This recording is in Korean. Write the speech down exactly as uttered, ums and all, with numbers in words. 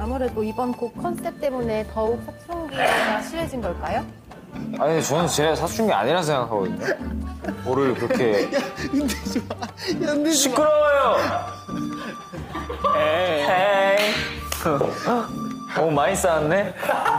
아무래도 이번 곡 컨셉 때문에 더욱 사춘기가 심해진 걸까요? 아니 저는 제 사춘기 아니라 생각하거든요. 뭐를 그렇게 흔들지 마. 야, 흔들지 마. 시끄러워요. 에이. 에이. 오 많이 쌓았네.